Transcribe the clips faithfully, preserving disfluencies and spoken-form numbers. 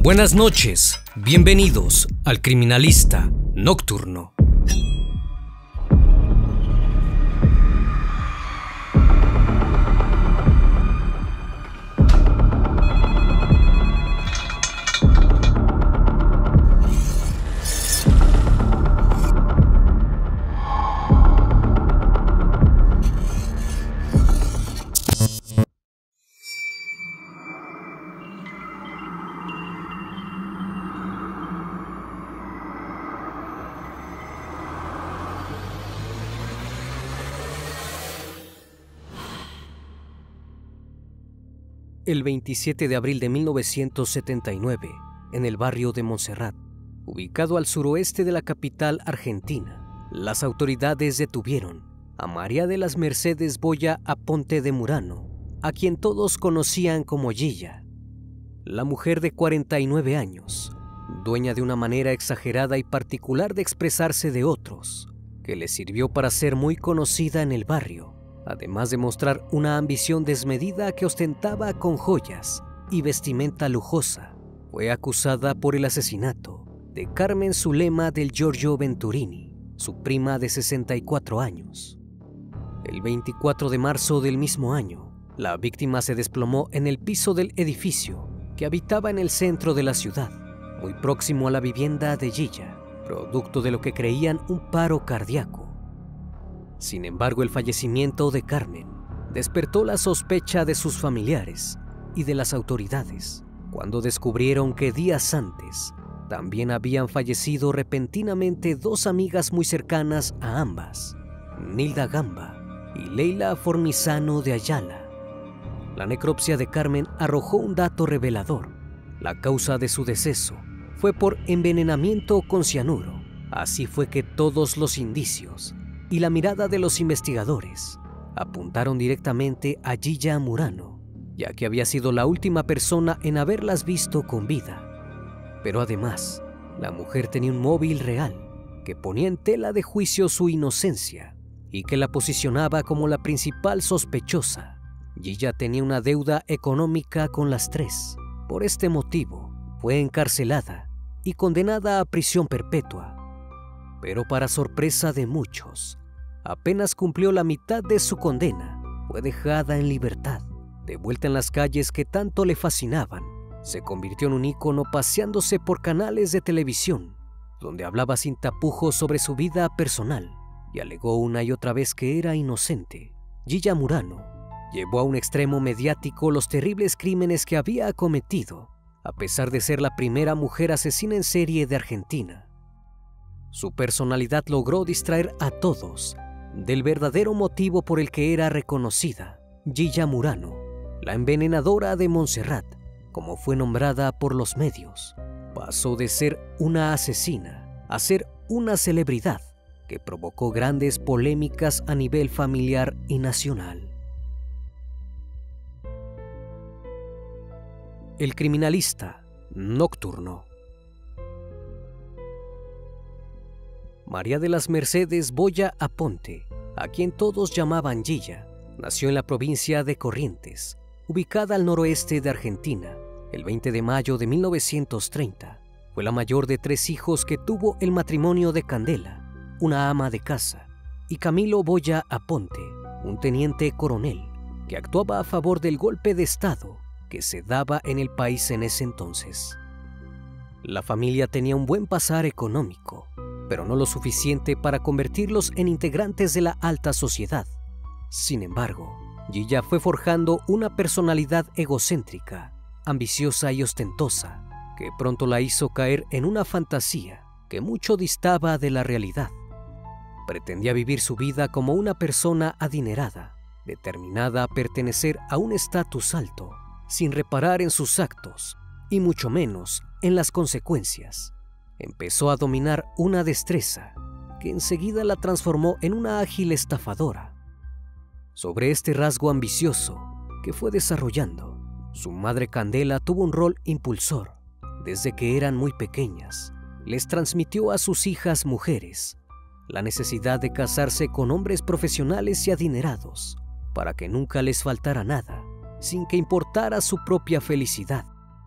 Buenas noches, bienvenidos al Criminalista Nocturno. El veintisiete de abril de mil novecientos setenta y nueve, en el barrio de Montserrat, ubicado al suroeste de la capital argentina, las autoridades detuvieron a María de las Mercedes Boya Aponte de Murano, a quien todos conocían como Gilla. La mujer de cuarenta y nueve años, dueña de una manera exagerada y particular de expresarse de otros, que le sirvió para ser muy conocida en el barrio, además de mostrar una ambición desmedida que ostentaba con joyas y vestimenta lujosa, fue acusada por el asesinato de Carmen Zulema del Giorgio Venturini, su prima de sesenta y cuatro años. El veinticuatro de marzo del mismo año, la víctima se desplomó en el piso del edificio que habitaba en el centro de la ciudad, muy próximo a la vivienda de Gilla, producto de lo que creían un paro cardíaco. Sin embargo, el fallecimiento de Carmen despertó la sospecha de sus familiares y de las autoridades cuando descubrieron que días antes también habían fallecido repentinamente dos amigas muy cercanas a ambas, Nilda Gamba y Leila Formizano de Ayala. La necropsia de Carmen arrojó un dato revelador. La causa de su deceso fue por envenenamiento con cianuro. Así fue que todos los indicios y la mirada de los investigadores apuntaron directamente a Gilla Murano, ya que había sido la última persona en haberlas visto con vida. Pero además, la mujer tenía un móvil real que ponía en tela de juicio su inocencia y que la posicionaba como la principal sospechosa. Gilla tenía una deuda económica con las tres. Por este motivo, fue encarcelada y condenada a prisión perpetua. Pero para sorpresa de muchos, apenas cumplió la mitad de su condena, fue dejada en libertad. De vuelta en las calles que tanto le fascinaban, se convirtió en un ícono paseándose por canales de televisión, donde hablaba sin tapujos sobre su vida personal y alegó una y otra vez que era inocente. Gilla Murano llevó a un extremo mediático los terribles crímenes que había cometido, a pesar de ser la primera mujer asesina en serie de Argentina. Su personalidad logró distraer a todos del verdadero motivo por el que era reconocida. Gilla Murano, la envenenadora de Montserrat, como fue nombrada por los medios, pasó de ser una asesina a ser una celebridad que provocó grandes polémicas a nivel familiar y nacional. El Criminalista Nocturno. María de las Mercedes Boya Aponte, a quien todos llamaban Gilla, nació en la provincia de Corrientes, ubicada al noroeste de Argentina, el veinte de mayo de mil novecientos treinta. Fue la mayor de tres hijos que tuvo el matrimonio de Candela, una ama de casa, y Camilo Boya Aponte, un teniente coronel, que actuaba a favor del golpe de Estado que se daba en el país en ese entonces. La familia tenía un buen pasar económico, pero no lo suficiente para convertirlos en integrantes de la alta sociedad. Sin embargo, Gilla fue forjando una personalidad egocéntrica, ambiciosa y ostentosa, que pronto la hizo caer en una fantasía que mucho distaba de la realidad. Pretendía vivir su vida como una persona adinerada, determinada a pertenecer a un estatus alto, sin reparar en sus actos, y mucho menos en las consecuencias. Empezó a dominar una destreza que enseguida la transformó en una ágil estafadora. Sobre este rasgo ambicioso que fue desarrollando, su madre Candela tuvo un rol impulsor. Desde que eran muy pequeñas, les transmitió a sus hijas mujeres la necesidad de casarse con hombres profesionales y adinerados para que nunca les faltara nada, sin que importara su propia felicidad.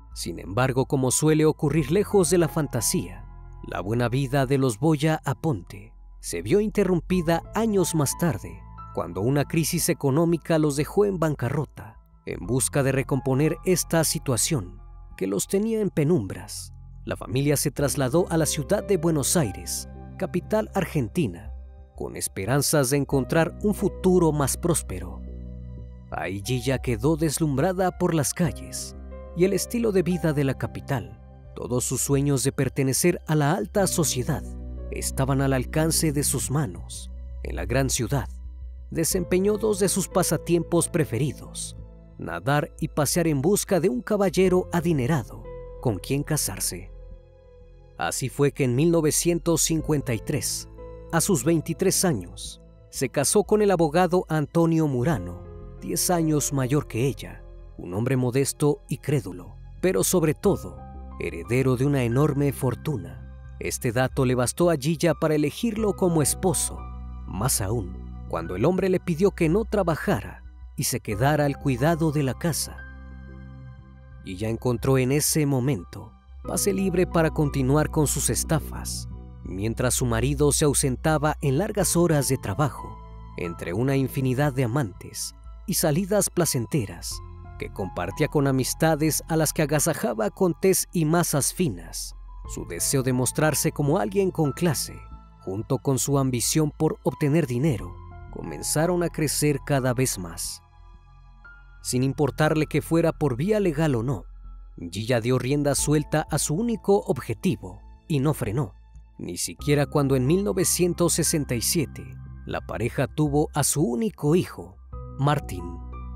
Sin embargo, como suele ocurrir lejos de la fantasía, la buena vida de los Boya Aponte se vio interrumpida años más tarde, cuando una crisis económica los dejó en bancarrota. En busca de recomponer esta situación que los tenía en penumbras, la familia se trasladó a la ciudad de Buenos Aires, capital argentina, con esperanzas de encontrar un futuro más próspero. Ahí Gilla quedó deslumbrada por las calles y el estilo de vida de la capital. Todos sus sueños de pertenecer a la alta sociedad estaban al alcance de sus manos. En la gran ciudad, desempeñó dos de sus pasatiempos preferidos: nadar y pasear en busca de un caballero adinerado con quien casarse. Así fue que en mil novecientos cincuenta y tres, a sus veintitrés años, se casó con el abogado Antonio Murano, diez años mayor que ella, un hombre modesto y crédulo, pero sobre todo, heredero de una enorme fortuna. Este dato le bastó a Gilla para elegirlo como esposo, más aún cuando el hombre le pidió que no trabajara y se quedara al cuidado de la casa. Gilla encontró en ese momento pase libre para continuar con sus estafas, mientras su marido se ausentaba en largas horas de trabajo, entre una infinidad de amantes y salidas placenteras que compartía con amistades a las que agasajaba con tés y masas finas. Su deseo de mostrarse como alguien con clase, junto con su ambición por obtener dinero, comenzaron a crecer cada vez más. Sin importarle que fuera por vía legal o no, Gilla dio rienda suelta a su único objetivo y no frenó, ni siquiera cuando en mil novecientos sesenta y siete la pareja tuvo a su único hijo, Martín.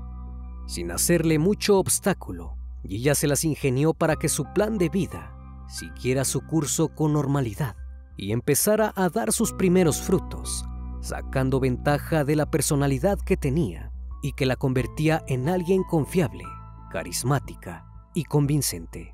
Sin hacerle mucho obstáculo, Gilla se las ingenió para que su plan de vida siguiera su curso con normalidad y empezara a dar sus primeros frutos, sacando ventaja de la personalidad que tenía y que la convertía en alguien confiable, carismática y convincente.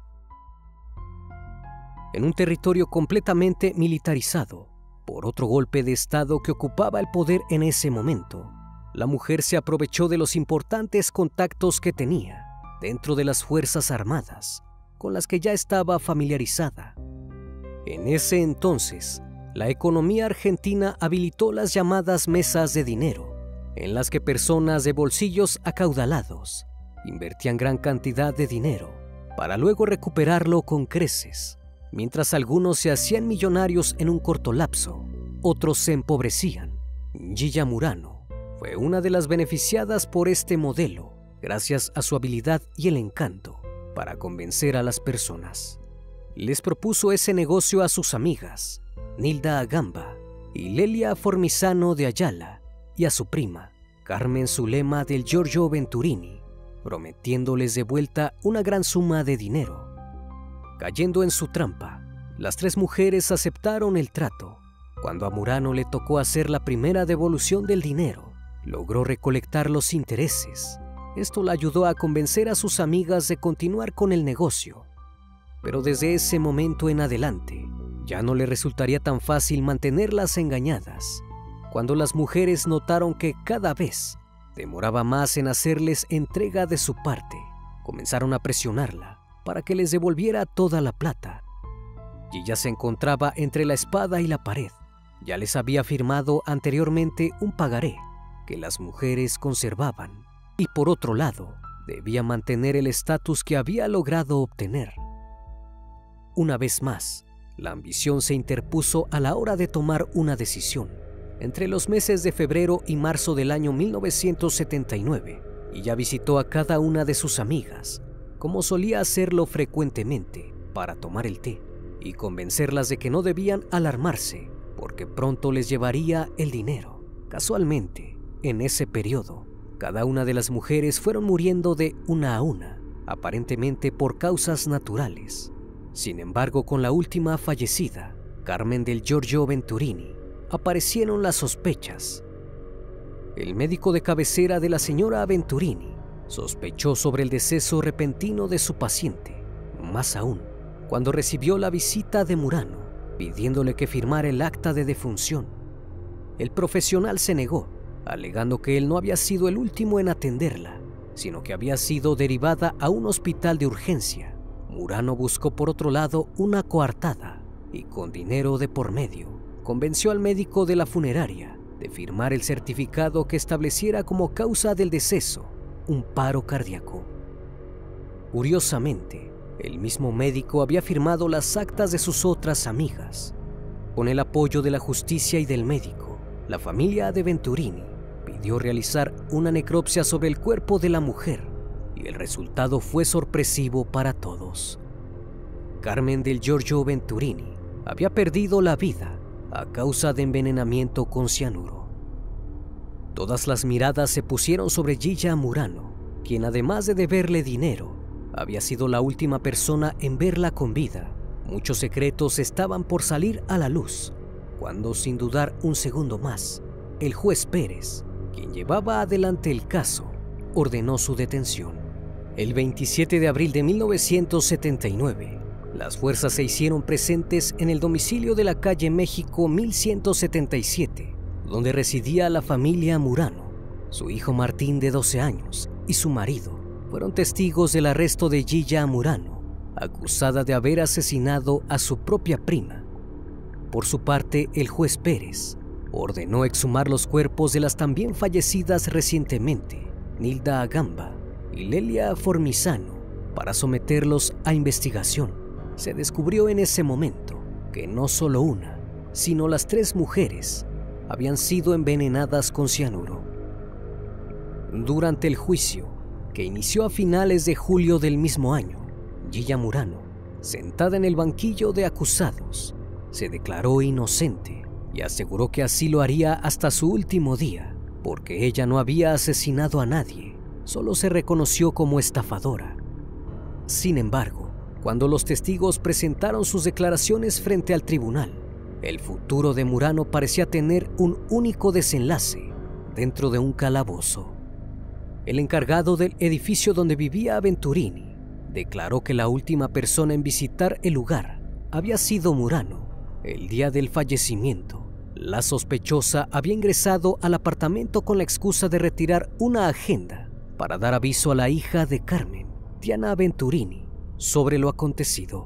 En un territorio completamente militarizado por otro golpe de estado que ocupaba el poder en ese momento, la mujer se aprovechó de los importantes contactos que tenía dentro de las Fuerzas Armadas, con las que ya estaba familiarizada. En ese entonces, la economía argentina habilitó las llamadas mesas de dinero, en las que personas de bolsillos acaudalados invertían gran cantidad de dinero para luego recuperarlo con creces. Mientras algunos se hacían millonarios en un corto lapso, otros se empobrecían. Gilla Murano fue una de las beneficiadas por este modelo, gracias a su habilidad y el encanto para convencer a las personas. Les propuso ese negocio a sus amigas, Nilda Agamba y Lelia Formizano de Ayala, y a su prima, Carmen Zulema del Giorgio Venturini, prometiéndoles de vuelta una gran suma de dinero. Cayendo en su trampa, las tres mujeres aceptaron el trato. Cuando a Murano le tocó hacer la primera devolución del dinero, logró recolectar los intereses. Esto la ayudó a convencer a sus amigas de continuar con el negocio. Pero desde ese momento en adelante, ya no le resultaría tan fácil mantenerlas engañadas. Cuando las mujeres notaron que cada vez demoraba más en hacerles entrega de su parte, comenzaron a presionarla para que les devolviera toda la plata. Gilla se encontraba entre la espada y la pared. Ya les había firmado anteriormente un pagaré que las mujeres conservaban, y por otro lado, debía mantener el estatus que había logrado obtener. Una vez más, la ambición se interpuso a la hora de tomar una decisión. Entre los meses de febrero y marzo del año mil novecientos setenta y nueve, ella visitó a cada una de sus amigas, como solía hacerlo frecuentemente, para tomar el té y convencerlas de que no debían alarmarse, porque pronto les llevaría el dinero. Casualmente, en ese periodo, cada una de las mujeres fueron muriendo de una a una, aparentemente por causas naturales. Sin embargo, con la última fallecida, Carmen del Giorgio Venturini, aparecieron las sospechas. El médico de cabecera de la señora Venturini sospechó sobre el deceso repentino de su paciente, más aún cuando recibió la visita de Murano, pidiéndole que firmara el acta de defunción. El profesional se negó, alegando que él no había sido el último en atenderla, sino que había sido derivada a un hospital de urgencia, Murano buscó por otro lado una coartada y con dinero de por medio convenció al médico de la funeraria de firmar el certificado que estableciera como causa del deceso un paro cardíaco. Curiosamente, el mismo médico había firmado las actas de sus otras amigas. Con el apoyo de la justicia y del médico, la familia de Venturini pidió realizar una necropsia sobre el cuerpo de la mujer y el resultado fue sorpresivo para todos. Carmen del Giorgio Venturini había perdido la vida a causa de envenenamiento con cianuro. Todas las miradas se pusieron sobre Gilla Murano, quien además de deberle dinero, había sido la última persona en verla con vida. Muchos secretos estaban por salir a la luz, cuando sin dudar un segundo más, el juez Pérez, quien llevaba adelante el caso, ordenó su detención. El veintisiete de abril de mil novecientos setenta y nueve, las fuerzas se hicieron presentes en el domicilio de la calle México mil ciento setenta y siete, donde residía la familia Murano. Su hijo Martín, de doce años, y su marido fueron testigos del arresto de Gilla Murano, acusada de haber asesinado a su propia prima. Por su parte, el juez Pérez ordenó exhumar los cuerpos de las también fallecidas recientemente, Nilda Agamba y Lelia Formizano, para someterlos a investigación. Se descubrió en ese momento que no solo una, sino las tres mujeres habían sido envenenadas con cianuro. Durante el juicio, que inició a finales de julio del mismo año, Gilla Murano, sentada en el banquillo de acusados, se declaró inocente y aseguró que así lo haría hasta su último día, porque ella no había asesinado a nadie, solo se reconoció como estafadora. Sin embargo, cuando los testigos presentaron sus declaraciones frente al tribunal, el futuro de Murano parecía tener un único desenlace dentro de un calabozo. El encargado del edificio donde vivía Venturini declaró que la última persona en visitar el lugar había sido Murano. El día del fallecimiento, la sospechosa había ingresado al apartamento con la excusa de retirar una agenda para dar aviso a la hija de Carmen, Diana Venturini, sobre lo acontecido.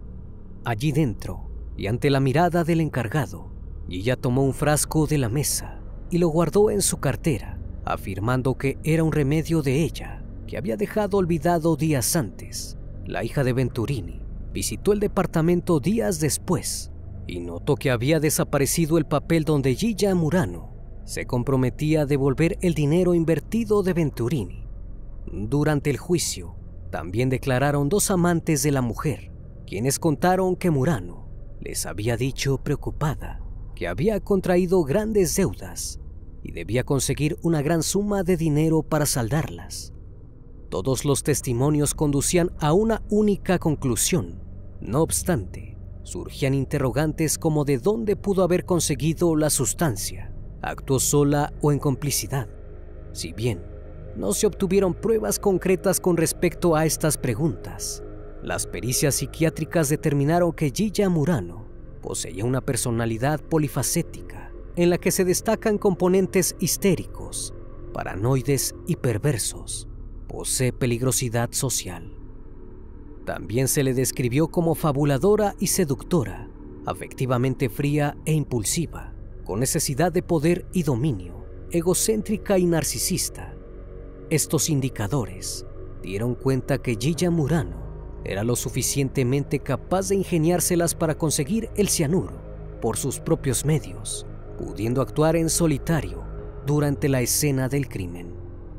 Allí dentro, y ante la mirada del encargado, ella tomó un frasco de la mesa y lo guardó en su cartera, afirmando que era un remedio de ella, que había dejado olvidado días antes. La hija de Venturini visitó el departamento días después y notó que había desaparecido el papel donde Gilla Murano se comprometía a devolver el dinero invertido de Venturini. Durante el juicio, también declararon dos amantes de la mujer, quienes contaron que Murano les había dicho, preocupada, que había contraído grandes deudas y debía conseguir una gran suma de dinero para saldarlas. Todos los testimonios conducían a una única conclusión. No obstante, surgían interrogantes como de dónde pudo haber conseguido la sustancia, actuó sola o en complicidad. Si bien no se obtuvieron pruebas concretas con respecto a estas preguntas, las pericias psiquiátricas determinaron que Gilla Murano poseía una personalidad polifacética en la que se destacan componentes histéricos, paranoides y perversos. Posee peligrosidad social. También se le describió como fabuladora y seductora, afectivamente fría e impulsiva, con necesidad de poder y dominio, egocéntrica y narcisista. Estos indicadores dieron cuenta que Gilla Murano era lo suficientemente capaz de ingeniárselas para conseguir el cianuro por sus propios medios, pudiendo actuar en solitario durante la escena del crimen.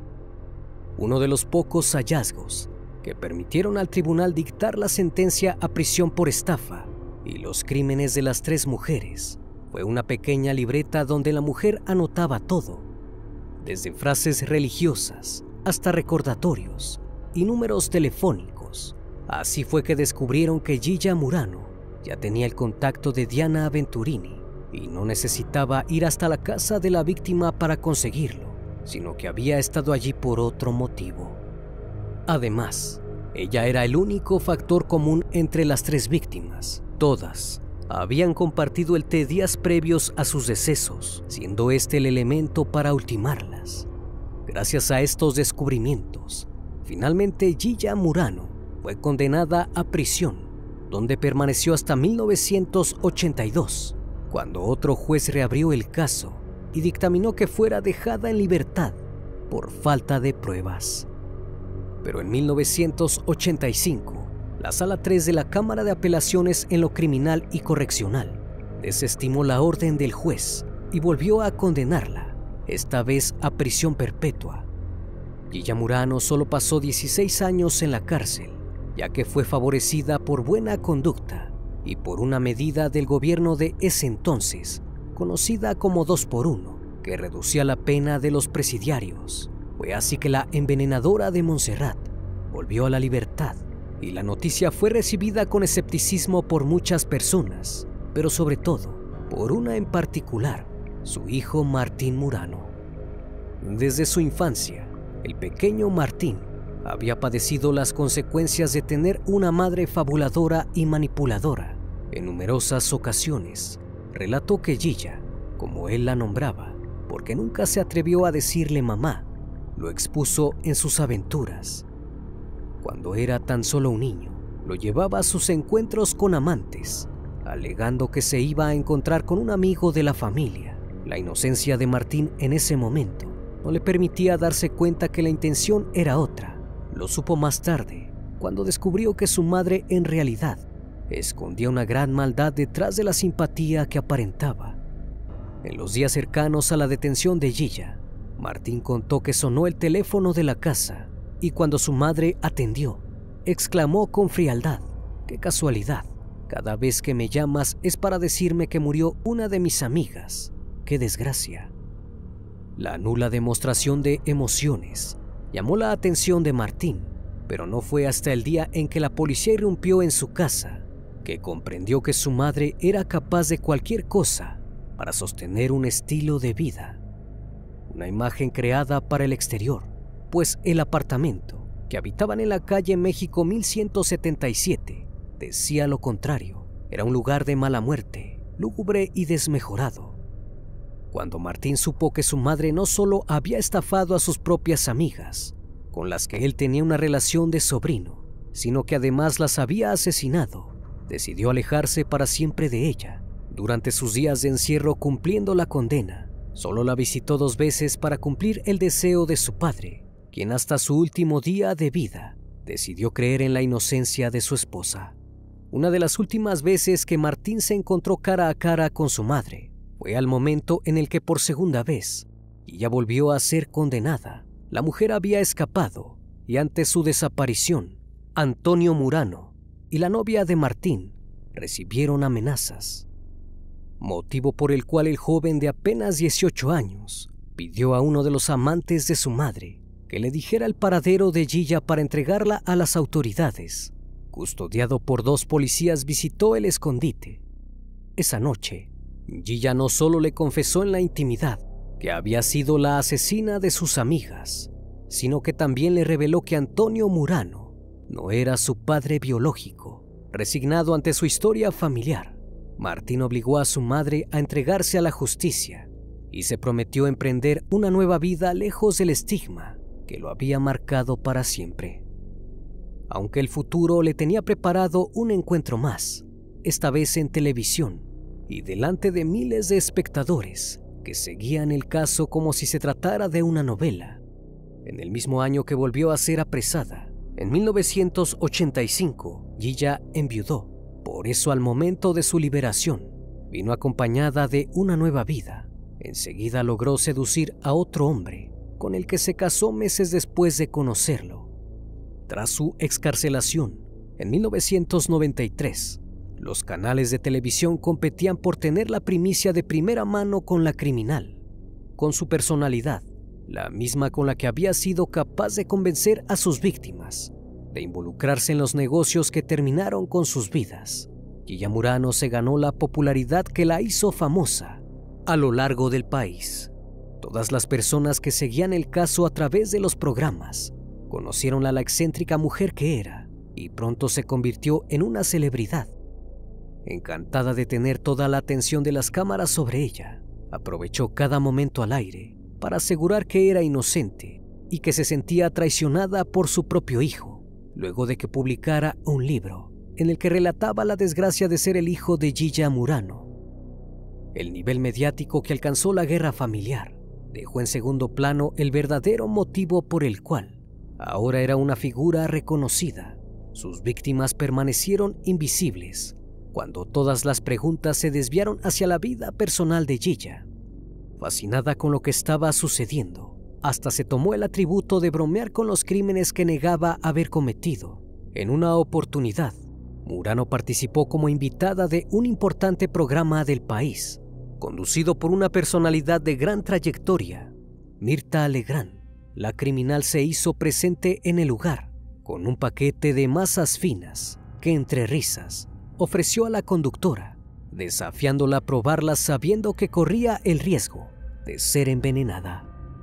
Uno de los pocos hallazgos que permitieron al tribunal dictar la sentencia a prisión por estafa y los crímenes de las tres mujeres fue una pequeña libreta donde la mujer anotaba todo, desde frases religiosas hasta recordatorios y números telefónicos. Así fue que descubrieron que Gilla Murano ya tenía el contacto de Diana Venturini y no necesitaba ir hasta la casa de la víctima para conseguirlo, sino que había estado allí por otro motivo. Además, ella era el único factor común entre las tres víctimas. Todas habían compartido el té días previos a sus decesos, siendo este el elemento para ultimarlas. Gracias a estos descubrimientos, finalmente Gilla Murano fue condenada a prisión, donde permaneció hasta mil novecientos ochenta y dos, cuando otro juez reabrió el caso y dictaminó que fuera dejada en libertad por falta de pruebas. Pero en mil novecientos ochenta y cinco, la Sala tres de la Cámara de Apelaciones en lo Criminal y Correccional desestimó la orden del juez y volvió a condenarla, esta vez a prisión perpetua. Gilla Murano solo pasó dieciséis años en la cárcel, ya que fue favorecida por buena conducta y por una medida del gobierno de ese entonces, conocida como dos por uno, que reducía la pena de los presidiarios. Fue así que la envenenadora de Montserrat volvió a la libertad, y la noticia fue recibida con escepticismo por muchas personas, pero sobre todo por una en particular, su hijo Martín Murano. Desde su infancia, el pequeño Martín había padecido las consecuencias de tener una madre fabuladora y manipuladora. En numerosas ocasiones, relató que Gilla, como él la nombraba, porque nunca se atrevió a decirle mamá, lo expuso en sus aventuras. Cuando era tan solo un niño, lo llevaba a sus encuentros con amantes, alegando que se iba a encontrar con un amigo de la familia. La inocencia de Martín en ese momento no le permitía darse cuenta que la intención era otra. Lo supo más tarde, cuando descubrió que su madre en realidad escondía una gran maldad detrás de la simpatía que aparentaba. En los días cercanos a la detención de Gilla, Martín contó que sonó el teléfono de la casa y cuando su madre atendió, exclamó con frialdad: «¡Qué casualidad! Cada vez que me llamas es para decirme que murió una de mis amigas. ¡Qué desgracia!». La nula demostración de emociones llamó la atención de Martín, pero no fue hasta el día en que la policía irrumpió en su casa que comprendió que su madre era capaz de cualquier cosa para sostener un estilo de vida. Una imagen creada para el exterior, pues el apartamento que habitaban en la calle México mil ciento setenta y siete decía lo contrario. Era un lugar de mala muerte, lúgubre y desmejorado. Cuando Martín supo que su madre no solo había estafado a sus propias amigas, con las que él tenía una relación de sobrino, sino que además las había asesinado, decidió alejarse para siempre de ella. Durante sus días de encierro cumpliendo la condena, solo la visitó dos veces para cumplir el deseo de su padre, quien hasta su último día de vida decidió creer en la inocencia de su esposa. Una de las últimas veces que Martín se encontró cara a cara con su madre fue al momento en el que por segunda vez ella volvió a ser condenada. La mujer había escapado y ante su desaparición, Antonio Murano y la novia de Martín recibieron amenazas, motivo por el cual el joven de apenas dieciocho años pidió a uno de los amantes de su madre que le dijera el paradero de Gilla para entregarla a las autoridades. Custodiado por dos policías, visitó el escondite. Esa noche, Gilla no solo le confesó en la intimidad que había sido la asesina de sus amigas, sino que también le reveló que Antonio Murano no era su padre biológico. Resignado ante su historia familiar, Martín obligó a su madre a entregarse a la justicia y se prometió emprender una nueva vida lejos del estigma que lo había marcado para siempre. Aunque el futuro le tenía preparado un encuentro más, esta vez en televisión y delante de miles de espectadores que seguían el caso como si se tratara de una novela. En el mismo año que volvió a ser apresada, en mil novecientos ochenta y cinco, Gilla enviudó. Por eso, al momento de su liberación, vino acompañada de una nueva vida. Enseguida logró seducir a otro hombre, con el que se casó meses después de conocerlo. Tras su excarcelación, en mil novecientos noventa y tres, los canales de televisión competían por tener la primicia de primera mano con la criminal. Con su personalidad, la misma con la que había sido capaz de convencer a sus víctimas de involucrarse en los negocios que terminaron con sus vidas, Gilla Murano se ganó la popularidad que la hizo famosa a lo largo del país. Todas las personas que seguían el caso a través de los programas conocieron a la excéntrica mujer que era y pronto se convirtió en una celebridad. Encantada de tener toda la atención de las cámaras sobre ella, aprovechó cada momento al aire para asegurar que era inocente y que se sentía traicionada por su propio hijo. luego de que publicara un libro en el que relataba la desgracia de ser el hijo de Gilla Murano. El nivel mediático que alcanzó la guerra familiar dejó en segundo plano el verdadero motivo por el cual ahora era una figura reconocida. Sus víctimas permanecieron invisibles cuando todas las preguntas se desviaron hacia la vida personal de Gilla. Fascinada con lo que estaba sucediendo, hasta se tomó el atributo de bromear con los crímenes que negaba haber cometido. En una oportunidad, Murano participó como invitada de un importante programa del país, conducido por una personalidad de gran trayectoria, Mirta Legrand. La criminal se hizo presente en el lugar con un paquete de masas finas que, entre risas, ofreció a la conductora, desafiándola a probarlas sabiendo que corría el riesgo de ser envenenada.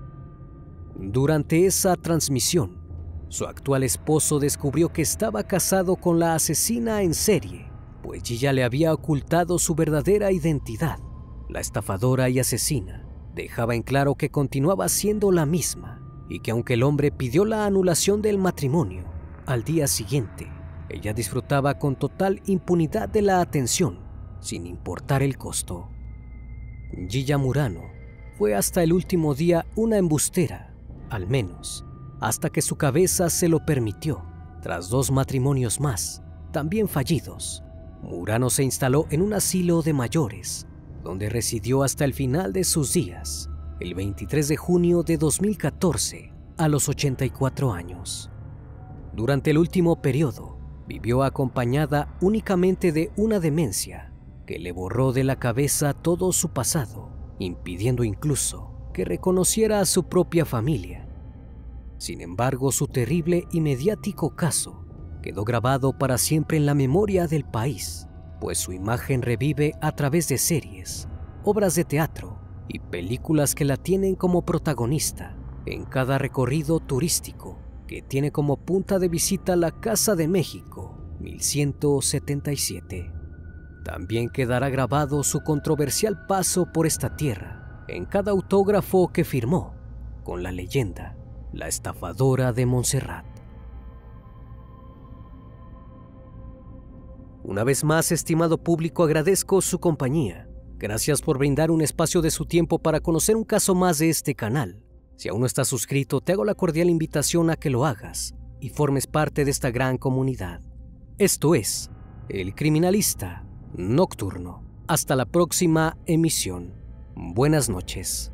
Durante esa transmisión, su actual esposo descubrió que estaba casado con la asesina en serie, pues Gilla le había ocultado su verdadera identidad. La estafadora y asesina dejaba en claro que continuaba siendo la misma y que aunque el hombre pidió la anulación del matrimonio, al día siguiente ella disfrutaba con total impunidad de la atención, sin importar el costo. Gilla Murano fue hasta el último día una embustera, al menos hasta que su cabeza se lo permitió. Tras dos matrimonios más, también fallidos, Murano se instaló en un asilo de mayores, donde residió hasta el final de sus días, el veintitrés de junio de dos mil catorce, a los ochenta y cuatro años. Durante el último periodo, vivió acompañada únicamente de una demencia que le borró de la cabeza todo su pasado, impidiendo incluso que reconociera a su propia familia. Sin embargo, su terrible y mediático caso quedó grabado para siempre en la memoria del país, pues su imagen revive a través de series, obras de teatro y películas que la tienen como protagonista en cada recorrido turístico que tiene como punta de visita la Casa de México mil ciento setenta y siete. También quedará grabado su controversial paso por esta tierra en cada autógrafo que firmó con la leyenda La Estafadora de Montserrat. Una vez más, estimado público, agradezco su compañía. Gracias por brindar un espacio de su tiempo para conocer un caso más de este canal. Si aún no estás suscrito, te hago la cordial invitación a que lo hagas y formes parte de esta gran comunidad. Esto es El Criminalista Nocturno. Hasta la próxima emisión. Buenas noches.